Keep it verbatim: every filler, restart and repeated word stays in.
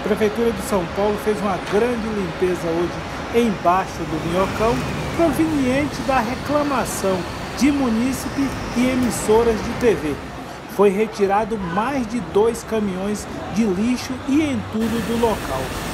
Prefeitura de São Paulo fez uma grande limpeza hoje embaixo do Minhocão, proveniente da reclamação de munícipe e emissoras de T V. Foi retirado mais de dois caminhões de lixo e entulho do local.